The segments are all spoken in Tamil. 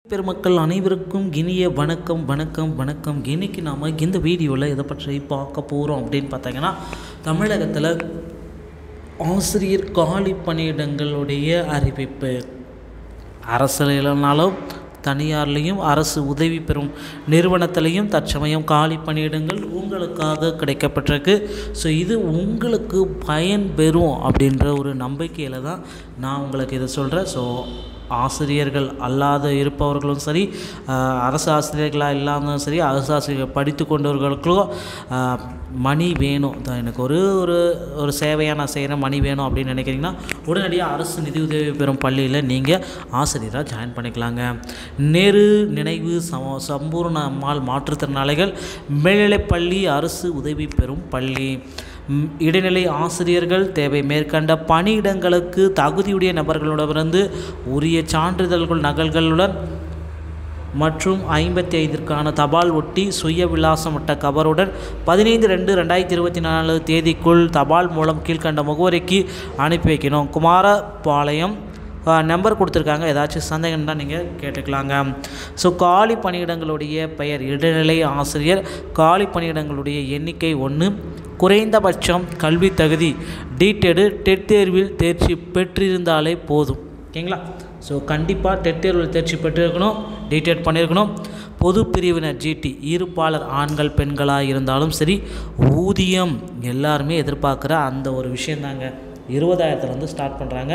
பெருமக்கள் அனைவருக்கும் இனிய வணக்கம் வணக்கம் வணக்கம். இன்றைக்கி நாம் இந்த வீடியோவில் எதை பற்றி பார்க்க போகிறோம் அப்படின்னு பார்த்தீங்கன்னா, தமிழகத்தில் ஆசிரியர் காலி பணியிடங்களுடைய அறிவிப்பு. அரசு இல்லைனாலும் தனியார்லேயும் அரசு உதவி பெறும் நிறுவனத்திலையும் தற்சமயம் காலி பணியிடங்கள் உங்களுக்காக கிடைக்கப்பட்டிருக்கு. ஸோ இது உங்களுக்கு பயன் பெறும் அப்படின்ற ஒரு நம்பிக்கையில் தான் நான் உங்களுக்கு இதை சொல்கிறேன். ஸோ ஆசிரியர்கள் அல்லாத இருப்பவர்களும் சரி, அரசு ஆசிரியர்களாக இல்லாமலும் சரி, அரசு ஆசிரியர்கள் படித்து கொண்டவர்களுக்கும் மணி வேணும், எனக்கு ஒரு ஒரு சேவையாக நான் செய்கிறேன், மணி வேணும் அப்படின்னு நினைக்கிறீங்கன்னா உடனடியாக அரசு நிதியுதவி பெறும் பள்ளியில் நீங்கள் ஆசிரியராக ஜாயின் பண்ணிக்கலாங்க. நேரு நினைவு சம்பூர்ண அம்மாள் மாற்றுத்திறனாளிகள் மேல்நிலைப்பள்ளி அரசு உதவி பெறும் பள்ளி. இடைநிலை ஆசிரியர்கள் தேவை. மேற்கண்ட பணியிடங்களுக்கு தகுதியுடைய நபர்களிடமிருந்து உரிய சான்றிதழ்கள் நகல்களுடன் மற்றும் 55க்கான தபால் ஒட்டி சுய விலாசமட்ட கவருடன் 15/2/2024 தேதிக்குள் தபால் மூலம் கீழ்கண்ட முகவரிக்கு அனுப்பி வைக்கணும். குமாரபாளையம் நம்பர் கொடுத்துருக்காங்க, ஏதாச்சும் சந்தேகம் தான் நீங்கள் கேட்டுக்கலாங்க. ஸோ காலி பணியிடங்களுடைய பெயர்: இடைநிலை ஆசிரியர். காலி பணியிடங்களுடைய எண்ணிக்கை 1. குறைந்தபட்சம் கல்வி தகுதி டீட்டெடு டெட் தேர்வில் தேர்ச்சி பெற்றிருந்தாலே போதும். ஓகேங்களா? ஸோ கண்டிப்பாக டெட் தேர்வில் தேர்ச்சி பெற்றிருக்கணும், டீட்டெட் பண்ணியிருக்கணும். பொது பிரிவினர் ஜிடி இருப்பாளர் ஆண்கள் பெண்களாக இருந்தாலும் சரி, ஊதியம் எல்லாருமே எதிர்பார்க்குற அந்த ஒரு விஷயந்தாங்க. 20,000 ஸ்டார்ட் பண்ணுறாங்க,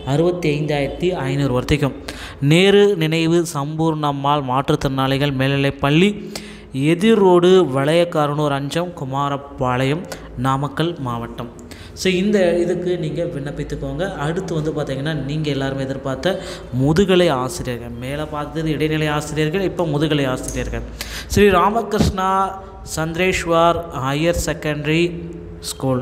65,500 வரைக்கும். நேரு நினைவு சம்பூர்ணம்மாள் மாற்றுத்திறனாளிகள் மேல்நிலைப்பள்ளி, எதிரோடு வளையக்காரனூர் அஞ்சம், குமாரபாளையம், நாமக்கல் மாவட்டம். ஸோ இந்த இதுக்கு நீங்கள் விண்ணப்பித்துக்கோங்க. அடுத்து பார்த்திங்கன்னா, நீங்கள் எல்லாருமே எதிர்பார்த்த முதுகலை ஆசிரியர்கள். மேலே பார்த்தது இடைநிலை ஆசிரியர்கள், இப்போ முதுகலை ஆசிரியர்கள். Shri Ramakrishna Chandreshwar higher secondary school.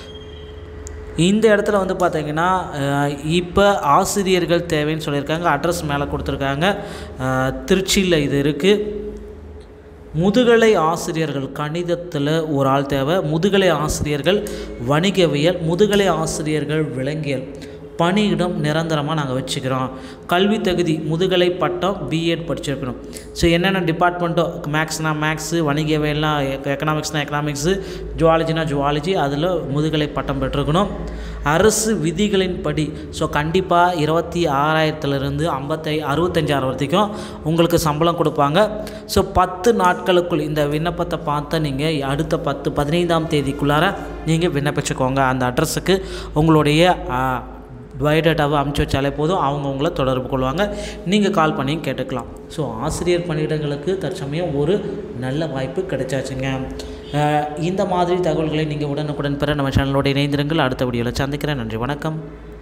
இந்த இடத்துல பார்த்திங்கன்னா, இப்போ ஆசிரியர்கள் தேவைன்னு சொல்லியிருக்காங்க. அட்ரஸ் மேலே கொடுத்துருக்காங்க. திருச்சியில் இது இருக்குது. முதுகலை ஆசிரியர்கள் கணிதத்தில் ஒரு ஆள் தேவை. முதுகலை ஆசிரியர்கள் வணிகவியல், முதுகலை ஆசிரியர்கள் விலங்கியல். பணியிடம் நிரந்தரமாக நாங்கள் வச்சுக்கிறோம். கல்வி தகுதி முதுகலை பட்டம் பிஎட் படிச்சிருக்கணும். ஸோ என்னென்ன டிபார்ட்மெண்ட்டோ, மேக்ஸ்னால் மேக்ஸு, வணிகவியல்னால் எக்கனாமிக்ஸ்னால் எக்கனாமிக்ஸு, ஜுவாலஜினா ஜுவாலஜி, அதில் முதுகலை பட்டம் பெற்றிருக்கணும். அரசு விதிகளின் படி ஸோ கண்டிப்பாக 26,000 65,000 வரைக்கும் உங்களுக்கு சம்பளம் கொடுப்பாங்க. ஸோ 10 நாட்களுக்குள் இந்த விண்ணப்பத்தை பார்த்து நீங்கள் அடுத்த 15ஆம் தேதிக்குள்ளார நீங்கள் விண்ணப்பிச்சுக்கோங்க. அந்த அட்ரஸுக்கு உங்களுடைய பயோடேட்டாவை அனுப்பிச்சி வச்சாலே போதும், அவங்க உங்களை தொடர்பு கொள்வாங்க. நீங்கள் கால் பண்ணி கேட்டுக்கலாம். ஸோ ஆசிரியர் பணியிடங்களுக்கு தற்சமயம் ஒரு நல்ல வாய்ப்பு கிடைச்சாச்சுங்க. இந்த மாதிரி தகவல்களை நீங்கள் உடனுக்குடன் பெற நம்ம சேனலோட இணைந்திருங்கள். அடுத்த வீடியோவில் சந்திக்கிறேன். நன்றி, வணக்கம்.